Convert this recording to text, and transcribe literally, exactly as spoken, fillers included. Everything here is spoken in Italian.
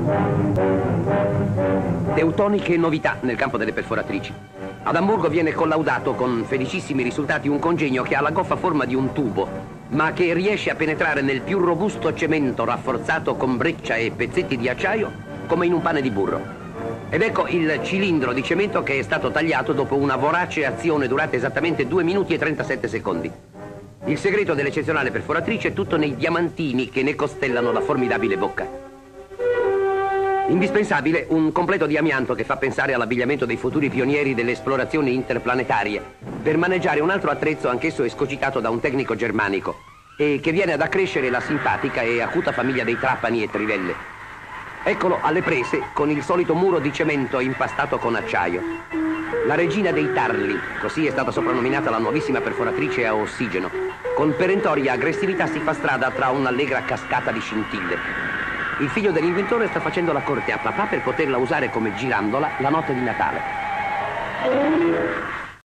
Teutoniche novità nel campo delle perforatrici. Ad Amburgo viene collaudato con felicissimi risultati un congegno che ha la goffa forma di un tubo, ma che riesce a penetrare nel più robusto cemento rafforzato con breccia e pezzetti di acciaio come in un pane di burro. Ed ecco il cilindro di cemento che è stato tagliato dopo una vorace azione durata esattamente due minuti e trentasette secondi. Il segreto dell'eccezionale perforatrice è tutto nei diamantini che ne costellano la formidabile bocca. Indispensabile un completo di amianto che fa pensare all'abbigliamento dei futuri pionieri delle esplorazioni interplanetarie per maneggiare un altro attrezzo anch'esso escogitato da un tecnico germanico e che viene ad accrescere la simpatica e acuta famiglia dei trapani e trivelle. Eccolo alle prese con il solito muro di cemento impastato con acciaio. La regina dei tarli, così è stata soprannominata la nuovissima perforatrice a ossigeno, con perentoria aggressività si fa strada tra un'allegra cascata di scintille. Il figlio dell'inventore sta facendo la corte a papà per poterla usare come girandola la notte di Natale.